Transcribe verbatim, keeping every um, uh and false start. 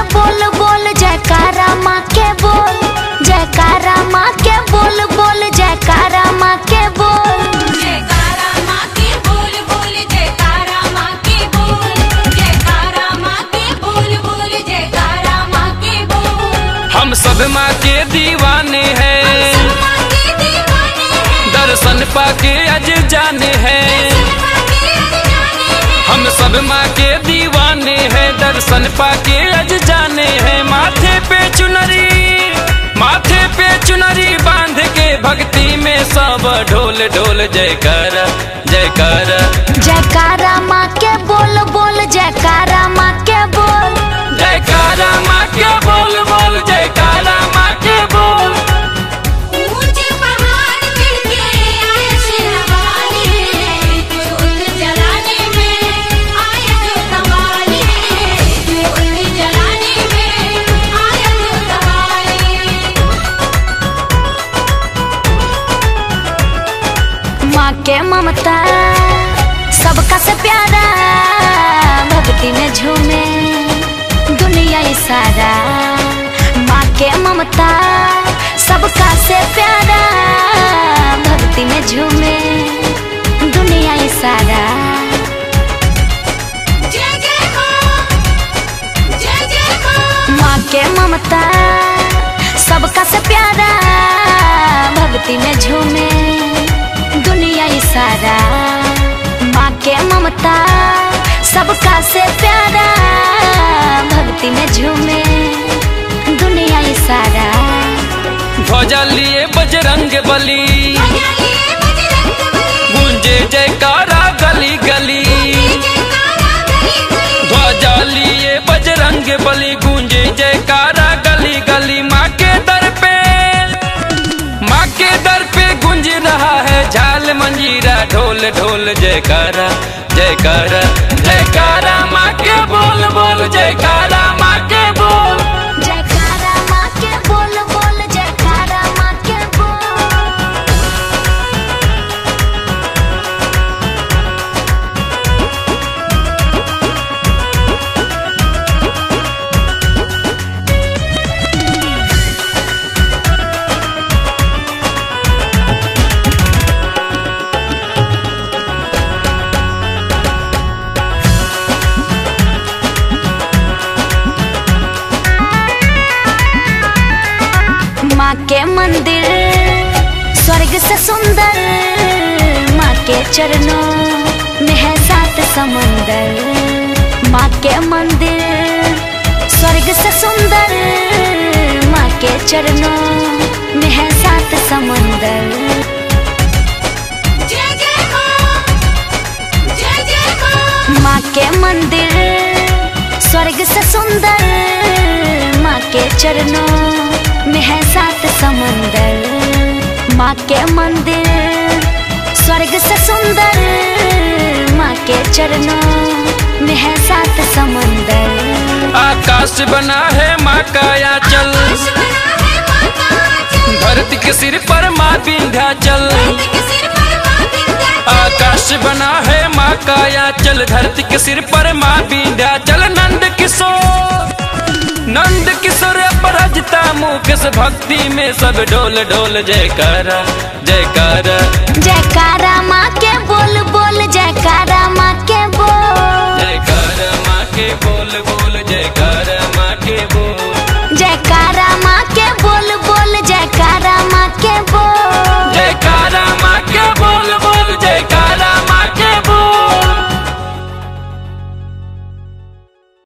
बोल बोल जयकारा माँ के बोल, जयकारा माँ के बोल बोल जयकारा माँ के बोल, जयकारा माँ के बोल बोल जयकारा माँ के बोल, जयकारा माँ के बोल बोल जयकारा माँ के बोल। हम सब माँ के दीवाने हैं, दर्शन पाके अज जाने हैं। हम सब माँ के दीवाने हैं, दर्शन पाके अज जाने हैं। माथे पे चुनरी, माथे पे चुनरी बांध के भक्ति में सब ढोल ढोल जयकारा जयकारा, जयकारा माँ के बोल बोल जयकारा माँ के बोल, जयकारा माँ के बोल बोल जयकारा माँ के बोल। ऊंचे पहाड़ चढ़ के आए शेरवाली, ज्योत जलाने में आया जोतवाली, ज्योत जलाने में आया जोतवाली। माँ के ममता सबका से प्यारा, भक्ति में झूमे दुनिया ही सारा। माँ के ममता सबका से प्यारा, भक्ति में झूमे दुनिया ही सारा। जय जय माँ, जय जय माँ। माँ के ममता सबका से प्यारा, भक्ति में झूमे दुनिया ही सारा। माँ के ममता सबका से प्यारा, भक्ति में झूमे दुनिया ही सारा। ध्वजा लिए बजरंग बली, गूंजे जयकारा गली गली। ध्वजा लिए बजरंग बली, गूंजे जयकारा गली गली। माँ के दर पे, माँ के दर पे गूंज रहा है झाल मंजीरा, ढोल ढोल जयकारा जयकारा जयकारा। माँ के बोल बोल जयकारा माँ के बोल, जयकारा माँ के बोल बोल जयकारा माँ के बोल। माँ के मंदिर स्वर्ग से सुंदर, माँ के चरणों में है सात समंदर। माँ के मंदिर स्वर्ग से सुंदर, माँ के चरणों में है सात समंदर। जय जय माँ, जय जय माँ। माँ के मंदिर स्वर्ग से सुंदर, माँ के चरणों में है सात समंदर। माँ के मंदिर स्वर्ग से सुंदर, माँ के चरणों में है सात समंदर। आकाश बना है माँ का आंचल, धरती के सिर पर माँ विंध्याचल। आकाश बना है माँ का आंचल, धरती के सिर पर माँ विंध्याचल। नंद किशोर, नंद किशोर अपराजिता मुकेश, भक्ति में सब ढोल ढोल जयकारा जयकारा, जयकारा माँ के बोल बोल जयकारा माँ के बोल, जयकारा माँ के बोल बोल।